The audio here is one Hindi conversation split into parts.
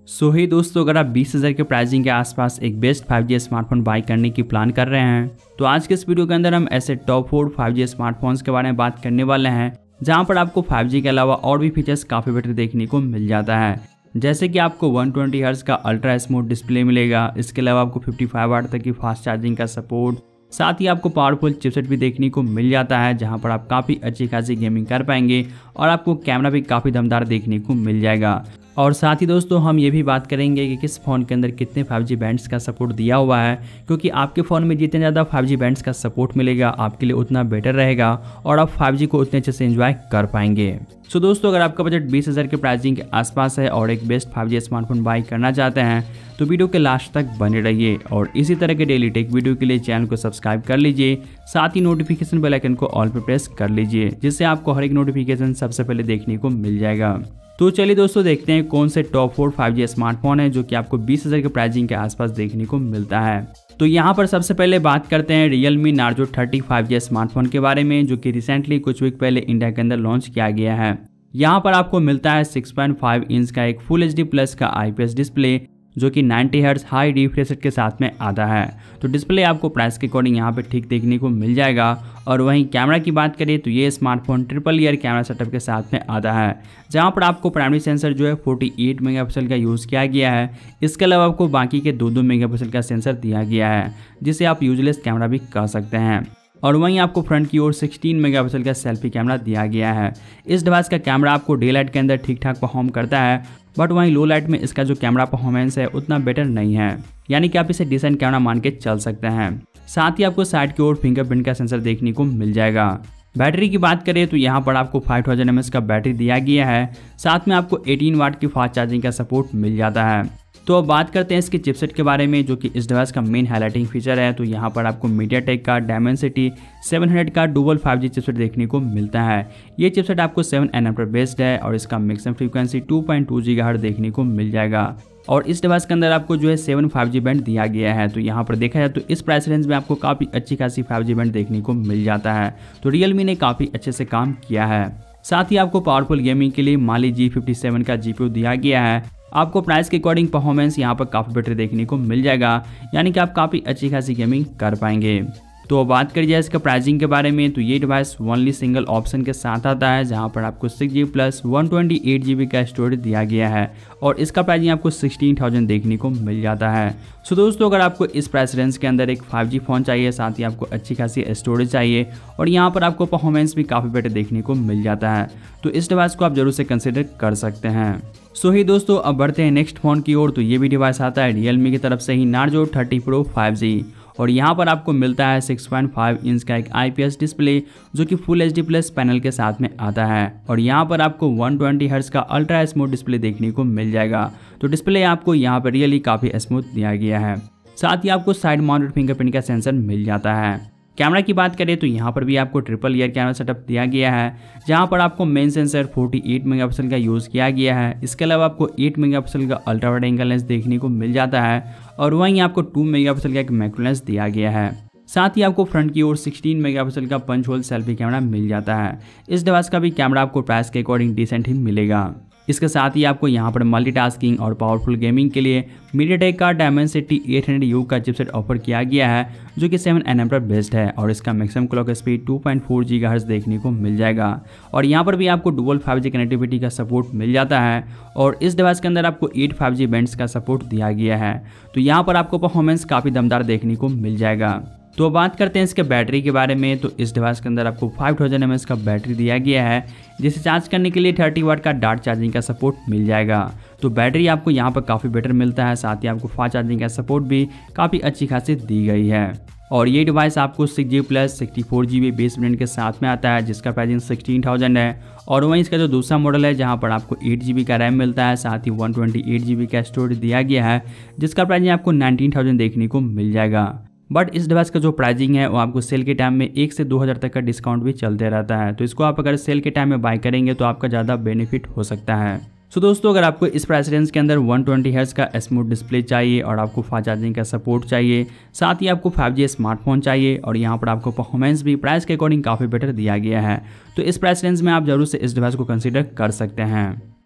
ही दोस्तों, अगर आप 20,000 के प्राइसिंग के आसपास एक बेस्ट 5G स्मार्टफोन बाई करने की प्लान कर रहे हैं तो आज के इस वीडियो के अंदर हम ऐसे टॉप 4 5G स्मार्टफोन्स के बारे में बात करने वाले हैं जहां पर आपको 5G के अलावा और भी फीचर्स काफ़ी बेटर देखने को मिल जाता है। जैसे कि आपको 120 हर्ट्ज का अल्ट्रा स्मूथ डिस्प्ले मिलेगा, इसके अलावा आपको 55 वाट तक की फास्ट चार्जिंग का सपोर्ट, साथ ही आपको पावरफुल चिपसेट भी देखने को मिल जाता है जहां पर आप काफ़ी अच्छी खासी गेमिंग कर पाएंगे और आपको कैमरा भी काफ़ी दमदार देखने को मिल जाएगा। और साथ ही दोस्तों हम ये भी बात करेंगे कि किस फ़ोन के अंदर कितने 5G बैंड्स का सपोर्ट दिया हुआ है, क्योंकि आपके फ़ोन में जितने ज़्यादा 5G बैंड्स का सपोर्ट मिलेगा आपके लिए उतना बेटर रहेगा और आप 5G को उतने अच्छे से एंजॉय कर पाएंगे। सो दोस्तों, अगर आपका बजट 20,000 के प्राइसिंग के आसपास है और एक बेस्ट 5G स्मार्टफोन बाई करना चाहते हैं तो वीडियो के लास्ट तक बने रहिए और इसी तरह के डेली टेक वीडियो के लिए चैनल को सब्सक्राइब कर लीजिए, साथ ही नोटिफिकेशन बेल आइकन को ऑल पे प्रेस कर लीजिए जिससे आपको हर एक नोटिफिकेशन सबसे पहले देखने को मिल जाएगा। तो चलिए दोस्तों देखते हैं कौन से टॉप 4 5G स्मार्टफोन है जो कि आपको 20,000 के प्राइसिंग के आसपास देखने को मिलता है। तो यहाँ पर सबसे पहले बात करते हैं Realme Narzo 30 5G स्मार्टफोन के बारे में जो कि रिसेंटली कुछ वीक पहले इंडिया के अंदर लॉन्च किया गया है। यहाँ पर आपको मिलता है 6.5 इंच का एक फुल HD प्लस का IPS डिस्प्ले जो कि 90 हर्ट्ज हाई रिफ्रेश रेट के साथ में आता है। तो डिस्प्ले आपको प्राइस के अकॉर्डिंग यहाँ पे ठीक देखने को मिल जाएगा। और वहीं कैमरा की बात करें तो ये smartphone triple rear camera setup के साथ में आता है जहाँ पर आपको प्राइमरी सेंसर जो है 48 मेगापिक्सल का यूज़ किया गया है। इसके अलावा आपको बाकी के 2-2 मेगापिक्सल का सेंसर दिया गया है जिसे आप यूजलेस कैमरा भी कह सकते हैं। और वहीं आपको फ्रंट की ओर 16 मेगापिक्सल का सेल्फी कैमरा दिया गया है। इस डिवाइस का कैमरा आपको डे लाइट के अंदर ठीक ठाक परफॉर्म करता है, बट वहीं लो लाइट में इसका जो कैमरा परफॉर्मेंस है उतना बेटर नहीं है, यानी कि आप इसे डिसेंट कैमरा मान के चल सकते हैं। साथ ही आपको साइड की ओर फिंगरप्रिंट का सेंसर देखने को मिल जाएगा। बैटरी की बात करें तो यहाँ पर आपको 5000 mAh का बैटरी दिया गया है, साथ में आपको 18 वाट की फास्ट चार्जिंग का सपोर्ट मिल जाता है। तो अब बात करते हैं इसके चिपसेट के बारे में जो कि इस डिवाइस का मेन हाईलाइटिंग फीचर है। तो यहाँ पर आपको मीडियाटेक का Dimensity 700 का डुअल 5G चिपसेट देखने को मिलता है। ये चिपसेट आपको 7nm पर बेस्ड है और इसका मैक्सिमम फ्रीक्वेंसी 2.2 GHz देखने को मिल जाएगा। और इस डिवाइस के अंदर आपको जो है 7 5G बैंड दिया गया है। तो यहाँ पर देखा जाए तो इस प्राइस रेंज में आपको काफ़ी अच्छी खासी 5G बैंड देखने को मिल जाता है। तो Realme ने काफ़ी अच्छे से काम किया है। साथ ही आपको पावरफुल गेमिंग के लिए Mali G57 का GPU दिया गया है। आपको प्राइस के अकॉर्डिंग परफॉर्मेंस यहाँ पर काफ़ी बेटर देखने को मिल जाएगा, यानी कि आप काफ़ी अच्छी खासी गेमिंग कर पाएंगे। तो बात करिए इसका प्राइसिंग के बारे में तो ये डिवाइस ओनली सिंगल ऑप्शन के साथ आता है जहाँ पर आपको 6GB प्लस 128GB का स्टोरेज दिया गया है और इसका प्राइसिंग आपको 16,000 देखने को मिल जाता है। सो दोस्तों, अगर आपको इस प्राइस रेंज के अंदर एक 5G फ़ोन चाहिए, साथ ही आपको अच्छी खासी स्टोरेज चाहिए और यहाँ पर आपको परफॉर्मेंस भी काफ़ी बेटर देखने को मिल जाता है तो इस डिवाइस को आप जरूर से कंसिडर कर सकते हैं। सो ही दोस्तों, अब बढ़ते हैं नेक्स्ट फ़ोन की ओर। तो ये भी डिवाइस आता है Realme की तरफ से ही Narzo 30 Pro 5G और यहाँ पर आपको मिलता है 6.5 इंच का एक IPS डिस्प्ले जो कि फुल HD प्लस पैनल के साथ में आता है और यहाँ पर आपको 120 हर्ट्ज का अल्ट्रा स्मूथ डिस्प्ले देखने को मिल जाएगा। तो डिस्प्ले आपको यहाँ पर रियली काफ़ी स्मूथ दिया गया है। साथ ही आपको साइड माउंटेड फिंगरप्रिंट का सेंसर मिल जाता है। कैमरा की बात करें तो यहाँ पर भी आपको ट्रिपल ईयर कैमरा सेटअप दिया गया है जहाँ पर आपको मेन सेंसर 48 मेगापिक्सल का यूज़ किया गया है। इसके अलावा आपको 8 मेगापिक्सल का अल्ट्रा वाइड एंगल लेंस देखने को मिल जाता है और वहीं आपको 2 मेगापिक्सल का एक मैक्रो लेंस दिया गया है। साथ ही आपको फ्रंट की ओर 16 मेगापिक्सल का पंच होल सेल्फी कैमरा मिल जाता है। इस डिवाइस का भी कैमरा आपको प्राइस के अकॉर्डिंग डिसेंट ही मिलेगा। इसके साथ ही आपको यहाँ पर मल्टीटास्किंग और पावरफुल गेमिंग के लिए मीडियाटेक का Dimensity 800U का चिपसेट ऑफर किया गया है जो कि 7nm पर बेस्ड है और इसका मैक्सिमम क्लॉक स्पीड 2.4 GHz देखने को मिल जाएगा। और यहाँ पर भी आपको डुअल 5G कनेक्टिविटी का सपोर्ट मिल जाता है और इस डिवाइस के अंदर आपको 8 5G बैंड्स का सपोर्ट दिया गया है। तो यहाँ पर आपको परफॉर्मेंस काफ़ी दमदार देखने को मिल जाएगा। तो बात करते हैं इसके बैटरी के बारे में। तो इस डिवाइस के अंदर आपको 5000 mAh का बैटरी दिया गया है जिसे चार्ज करने के लिए 30 वाट का डार्ट चार्जिंग का सपोर्ट मिल जाएगा। तो बैटरी आपको यहाँ पर काफ़ी बेटर मिलता है, साथ ही आपको फास्ट चार्जिंग का सपोर्ट भी काफ़ी अच्छी खासी दी गई है। और ये डिवाइस आपको 6GB plus 64GB base variant के साथ में आता है जिसका प्राइसिंग 16,000 है। और वहीं इसका जो दूसरा मॉडल है जहाँ पर आपको 8GB का रैम मिलता है, साथ ही 128GB का स्टोरेज दिया गया है जिसका प्राइसिंग आपको 19,000 देखने को मिल जाएगा। बट इस डिवाइस का जो प्राइसिंग है वो आपको सेल के टाइम में 1 से 2 हज़ार तक का डिस्काउंट भी चलते रहता है। तो इसको आप अगर सेल के टाइम में बाय करेंगे तो आपका ज़्यादा बेनिफिट हो सकता है। सो दोस्तों, अगर आपको इस प्राइस रेंज के अंदर 120 हर्ट्ज का स्मूथ डिस्प्ले चाहिए और आपको फास्ट चार्जिंग का सपोर्ट चाहिए, साथ ही आपको 5G स्मार्टफोन चाहिए और यहाँ पर आपको परफॉर्मेंस भी प्राइस के अकॉर्डिंग काफ़ी बेटर दिया गया है, तो इस प्राइस रेंज में आप जरूर से इस डिवाइस को कंसीडर कर सकते हैं।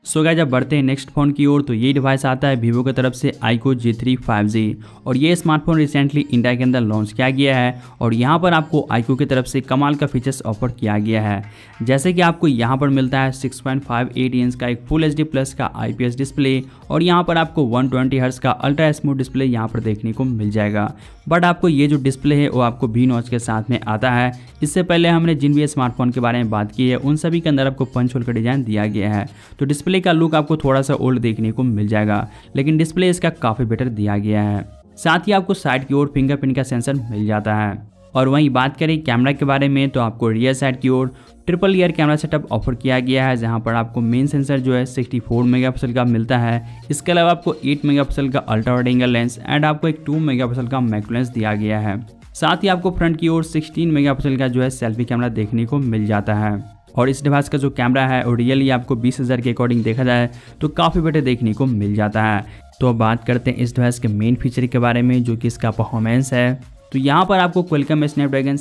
सो गाइस अब बढ़ते हैं नेक्स्ट फोन की ओर। तो ये डिवाइस आता है वीवो की तरफ से आईको G3 5G और ये स्मार्टफोन रिसेंटली इंडिया के अंदर लॉन्च किया गया है और यहाँ पर आपको आईको की तरफ से कमाल का फीचर्स ऑफर किया गया है। जैसे कि आपको यहाँ पर मिलता है 6.58 इंच का एक फुल HD प्लस का IPS डिस्प्ले और यहाँ पर आपको 120 हर्ट्ज का अल्ट्रा स्मूथ डिस्प्ले यहाँ पर देखने को मिल जाएगा। बट आपको ये जो डिस्प्ले है वो आपको V नॉच के साथ में आता है। इससे पहले हमने जिन भी स्मार्टफोन के बारे में बात की है उन सभी के अंदर आपको पंच होल का डिजाइन दिया गया है। तो डिस्प्ले का लुक आपको थोड़ा सा ओल्ड देखने को मिल जाएगा, लेकिन डिस्प्ले इसका काफ़ी बेटर दिया गया है। साथ ही आपको साइड की ओर फिंगरप्रिंट का सेंसर मिल जाता है। और वहीं बात करें कैमरा के बारे में तो आपको रियर साइड की ओर triple rear camera setup offer किया गया है, जहां पर आपको मेन सेंसर जो है 64 मेगापिक्सल का मिलता है। इसके अलावा आपको 8 मेगापिक्सल का ultra wide angle lens and आपको एक 2 मेगापिक्सल का मैक्रो लेंस दिया गया है। साथ ही आपको फ्रंट की ओर 16 मेगापिक्सल का जो है सेल्फी कैमरा देखने को मिल जाता है। और इस डिवाइस का जो कैमरा है और रियली आपको 20,000 के अकॉर्डिंग देखा जाए तो काफ़ी बेटर देखने को मिल जाता है। तो अब बात करते हैं इस डिवाइस के मेन फीचर के बारे में, जो कि इसका परफॉर्मेंस है। तो यहाँ पर आपको क्वालकॉम स्नैपड्रैगन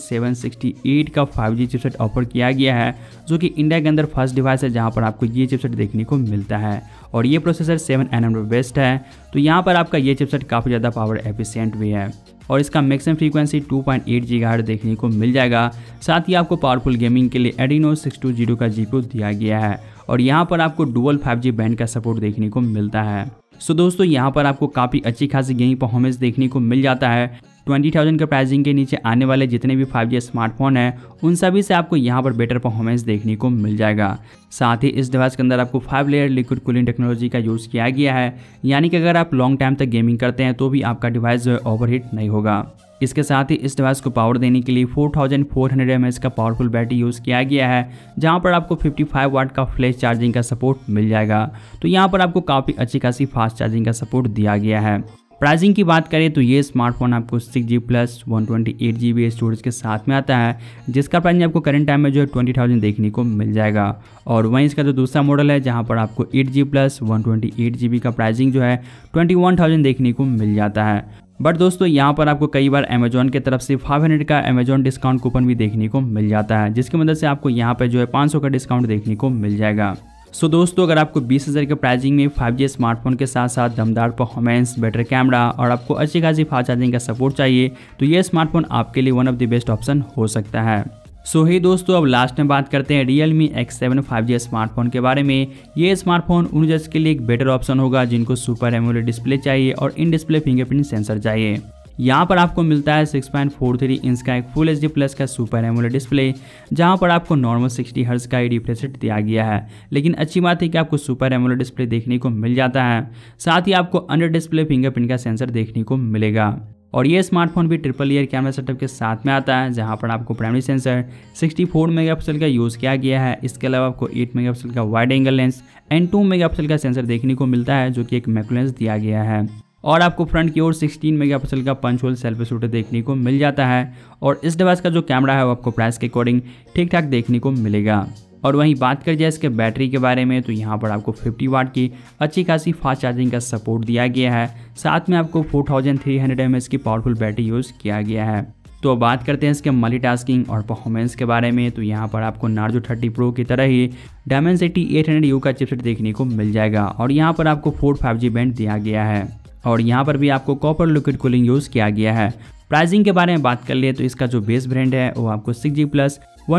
768 का 5G चिपसेट ऑफर किया गया है, जो कि इंडिया के अंदर फर्स्ट डिवाइस है जहाँ पर आपको ये चिपसेट देखने को मिलता है। और ये प्रोसेसर 7 nm बेस्ड है। तो यहाँ पर आपका ये चिपसेट काफ़ी ज़्यादा पावर एफिशिएंट भी है और इसका मैक्सिमम फ्रीक्वेंसी 2.8 GHz देखने को मिल जाएगा। साथ ही आपको पावरफुल गेमिंग के लिए Adreno 620 का GPU दिया गया है और यहाँ पर आपको डुअल 5G बैंड का सपोर्ट देखने को मिलता है। सो दोस्तों यहाँ पर आपको काफ़ी अच्छी खासी गेमिंग परफॉर्मेंस देखने को मिल जाता है। 20,000 के प्राइसिंग के नीचे आने वाले जितने भी 5G स्मार्टफोन हैं उन सभी से आपको यहाँ पर बेटर परफॉर्मेंस देखने को मिल जाएगा। साथ ही इस डिवाइस के अंदर आपको 5 लेयर लिक्विड कूलिंग टेक्नोलॉजी का यूज़ किया गया है, यानी कि अगर आप लॉन्ग टाइम तक गेमिंग करते हैं तो भी आपका डिवाइस जो है ओवरहीट नहीं होगा। इसके साथ ही इस डिवाइस को पावर देने के लिए 4400 mAh का पावरफुल बैटरी यूज़ किया गया है, जहां पर आपको 55 वाट का फ्लैश चार्जिंग का सपोर्ट मिल जाएगा। तो यहां पर आपको काफ़ी अच्छी खासी फास्ट चार्जिंग का सपोर्ट दिया गया है। प्राइसिंग की बात करें तो ये स्मार्टफोन आपको 6G प्लस 128GB स्टोरेज के साथ में आता है, जिसका प्राइस आपको करंट टाइम में जो है 20,000 देखने को मिल जाएगा। और वहीं इसका जो दूसरा मॉडल है जहां पर आपको 8G प्लस 128GB का प्राइसिंग जो है 21,000 देखने को मिल जाता है। बट दोस्तों यहाँ पर आपको कई बार अमेजोन की तरफ से 500 का अमेजोन डिस्काउंट कूपन भी देखने को मिल जाता है, जिसकी मदद से आपको यहाँ पर जो है 500 का डिस्काउंट देखने को मिल जाएगा। सो दोस्तों अगर आपको 20,000 के प्राइसिंग में 5G स्मार्टफोन के साथ साथ दमदार परफॉर्मेंस, बेटर कैमरा और आपको अच्छी खासी फास्ट चार्जिंग का सपोर्ट चाहिए तो ये स्मार्टफोन आपके लिए one of the best option हो सकता है। सो ही दोस्तों अब लास्ट में बात करते हैं Realme X7 5G स्मार्टफोन के बारे में। ये स्मार्टफोन उन यूजर्स के लिए एक बेटर ऑप्शन होगा जिनको सुपर एमोलेड डिस्प्ले चाहिए और इन डिस्प्ले फिंगरप्रिंट सेंसर चाहिए। यहाँ पर आपको मिलता है 6.43 इंच का एक फुल HD प्लस का सुपर एमोलेड डिस्प्ले, जहाँ पर आपको नॉर्मल 60 हर्ट्ज का रिफ्रेश रेट दिया गया है, लेकिन अच्छी बात है कि आपको सुपर एमोलेड डिस्प्ले देखने को मिल जाता है। साथ ही आपको अंडर डिस्प्ले फिंगरप्रिंट का सेंसर देखने को मिलेगा। और ये स्मार्टफोन भी ट्रिपल ईयर कैमरा सेटअप के साथ में आता है, जहां पर आपको प्राइमरी सेंसर 64 मेगापिक्सल का यूज़ किया गया है। इसके अलावा आपको 8 मेगापिक्सल का wide angle lens and 2 megapixel का सेंसर देखने को मिलता है, जो कि एक मैक्रो लेंस दिया गया है। और आपको फ्रंट की ओर 16 मेगापिक्सल का पंच होल सेल्फी शूटर देखने को मिल जाता है। और इस डिवाइस का जो कैमरा है वो आपको प्राइस के अकॉर्डिंग ठीक ठाक देखने को मिलेगा। और वहीं बात कर जाए इसके बैटरी के बारे में तो यहाँ पर आपको 50 वाट की अच्छी खासी फास्ट चार्जिंग का सपोर्ट दिया गया है। साथ में आपको 4300 mAh की पावरफुल बैटरी यूज़ किया गया है। तो बात करते हैं इसके मल्टीटास्किंग और परफॉर्मेंस के बारे में तो यहाँ पर आपको नार्जो 30 प्रो की तरह ही Dimensity 800U का चिपसेट देखने को मिल जाएगा। और यहाँ पर आपको 4 5G बैंड दिया गया है और यहाँ पर भी आपको कॉपर लिक्विड कूलिंग यूज़ किया गया है। प्राइसिंग के बारे में बात कर लिए तो इसका जो बेस वेरिएंट है वो आपको 6G प्लस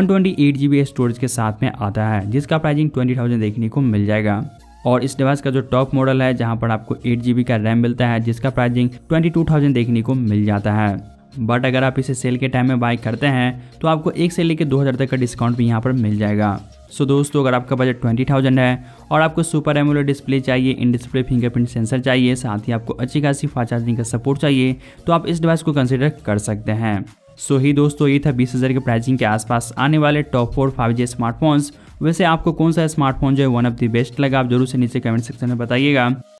128GB स्टोरेज के साथ में आता है, जिसका प्राइसिंग 20,000 देखने को मिल जाएगा। और इस डिवाइस का जो टॉप मॉडल है जहां पर आपको 8GB का रैम मिलता है, जिसका प्राइसिंग 22,000 देखने को मिल जाता है। बट अगर आप इसे सेल के टाइम में बाय करते हैं तो आपको 1 से लेकर 2,000 तक का डिस्काउंट भी यहाँ पर मिल जाएगा। सो दोस्तों अगर आपका बजट 20,000 है और आपको सुपर एमोलेड डिस्प्ले चाहिए, इन डिस्प्ले फिंगरप्रिंट सेंसर चाहिए, साथ ही आपको अच्छी खासी फास्ट चार्जिंग का सपोर्ट चाहिए तो आप इस डिवाइस को कंसिडर कर सकते हैं। सो ही दोस्तों ये था 20,000 के प्राइसिंग के आसपास आने वाले टॉप 4 5G स्मार्टफोन्स। वैसे आपको कौन सा स्मार्टफोन जो है वन ऑफ द बेस्ट लगा, आप जरूर से नीचे कमेंट सेक्शन में बताइएगा।